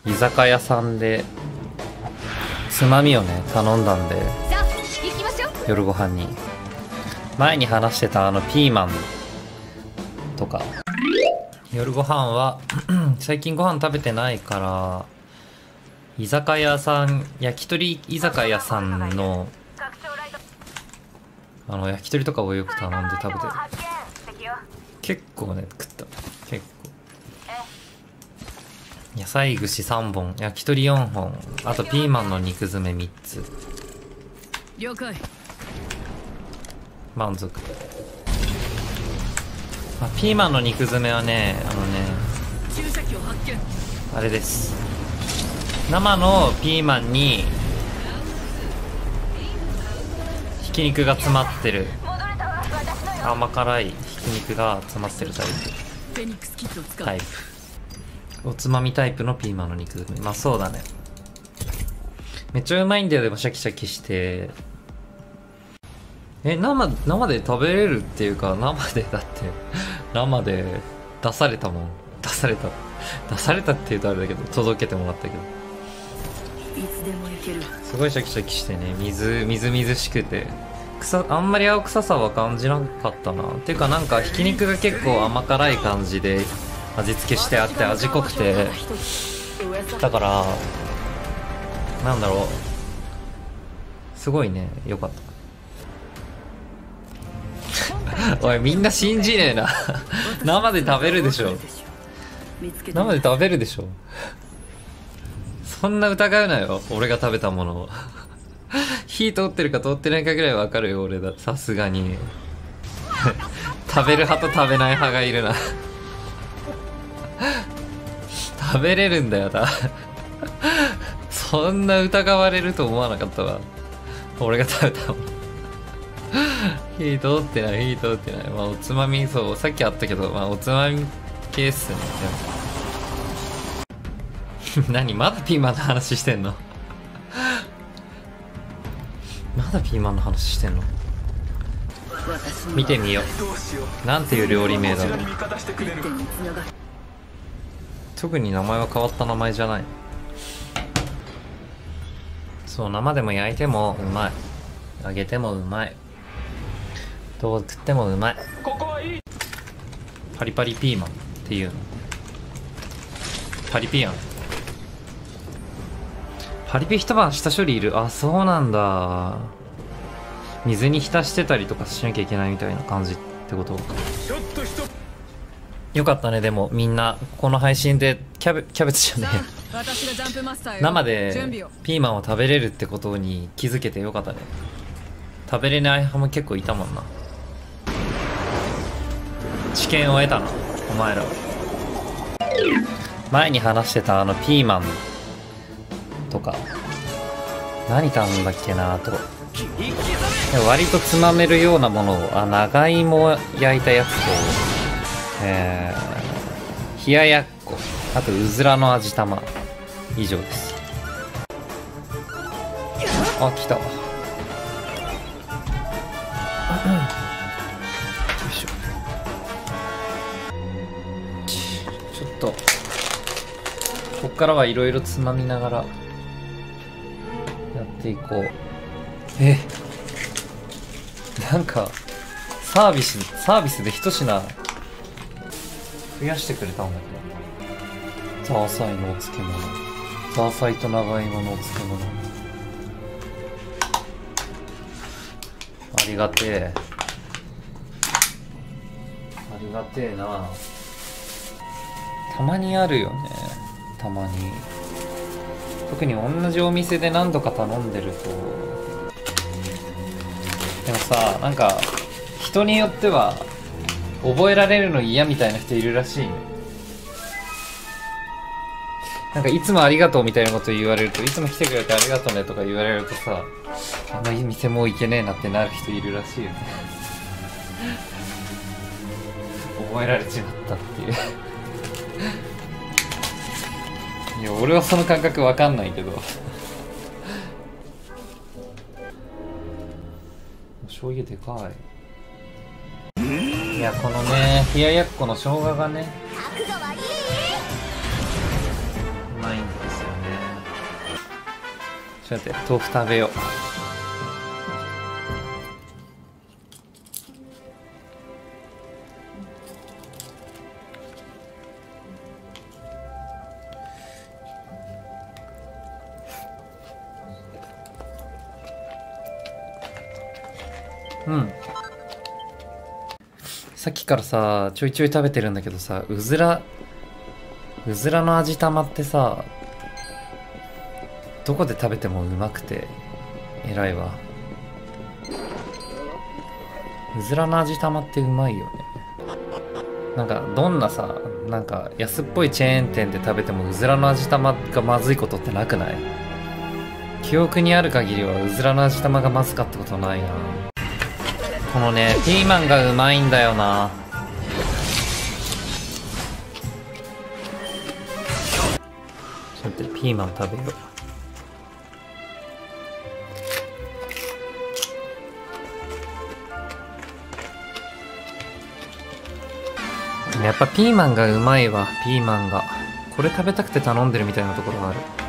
居酒屋さんでつまみをね頼んだんで、夜ご飯に前に話してたピーマンとか、夜ご飯は最近ご飯食べてないから居酒屋さん、焼き鳥居酒屋さんの焼き鳥とかをよく頼んで食べてる。結構ね食った。結構野菜串3本、焼き鳥4本、あとピーマンの肉詰め3つ。 了解。 満足。ピーマンの肉詰めはね、あれです。生のピーマンにひき肉が詰まってる、甘辛いひき肉が詰まってるタイプ。おつまみタイプのピーマンの肉詰め。まあそうだね。めっちゃうまいんだよ。でもシャキシャキして。生で食べれるっていうか、生でだって生で出されたもん。出されたって言うとあれだけど、届けてもらったけど、すごいシャキシャキしてね、みずみずしくて、あんまり青臭さは感じなかったな。っていうかなんかひき肉が結構甘辛い感じで味付けしてあって味濃くて、だからなんだろう、すごいね、よかった。おいみんな信じねえな。生で食べるでしょ。生で食べるでしょ。そんな疑うなよ、俺が食べたものを。火通ってるか通ってないかぐらいわかるよ、俺だ。さすがに。食べる派と食べない派がいるな。食べれるんだよな。そんな疑われると思わなかったわ。俺が食べたもの。火通ってない。まあおつまみ、そう、さっきあったけど、まあおつまみ系っすね。何まだピーマンの話してんの？まだピーマンの話してんの？見てみよう。なんていう料理名だろう。特に名前は変わった名前じゃない。そう、生でも焼いてもうまい。揚げてもうまい。どう食ってもうまい。パリパリピーマンっていうの。パリピやん。パリピ一晩下処理いる。あ、そうなんだ。水に浸してたりとかしなきゃいけないみたいな感じってこと。よかったね。でもみんなこの配信でキャベツじゃねえ。生でピーマンを食べれるってことに気づけてよかったね。食べれない派も結構いたもんな。知見を得たな、お前らは。前に話してたピーマンとか何頼んだっけなと。割とつまめるようなものを、長芋焼いたやつと、冷ややっこ、あとうずらの味玉、以上です。あ、来た。よいしょ。ちょっとこっからはいろいろつまみながらやっていこう。なんかサービスで一品増やしてくれたんだけど、ザーサイのお漬物、ザーサイと長芋のお漬物、ありがてえ、ありがてえな。たまにあるよね、たまに。特に同じお店で何度か頼んでると。でもさ、なんか人によっては覚えられるの嫌みたいな人いるらしいね。なんかいつもありがとうみたいなこと言われると、いつも来てくれてありがとうねとか言われるとさ、あんまいい店もう行けねえなってなる人いるらしいよね。覚えられちまったっていう。いや、俺はその感覚わかんないけど。醤油でかい。いや、このね、冷ややっこの生姜がね、うまいんですよ。 ちょっと待って、豆腐食べよう。うん。さっきからさ、ちょいちょい食べてるんだけどさ、うずらの味玉ってさ、どこで食べてもうまくて、偉いわ。うずらの味玉ってうまいよね。なんか、どんなさ、なんか安っぽいチェーン店で食べてもうずらの味玉がまずいことってなくない？記憶にある限りはうずらの味玉がまずかったことないな。このね、ピーマンがうまいんだよな。ちょっと待って、ピーマン食べよう。やっぱピーマンがうまいわ、ピーマンが。これ食べたくて頼んでるみたいなところがある。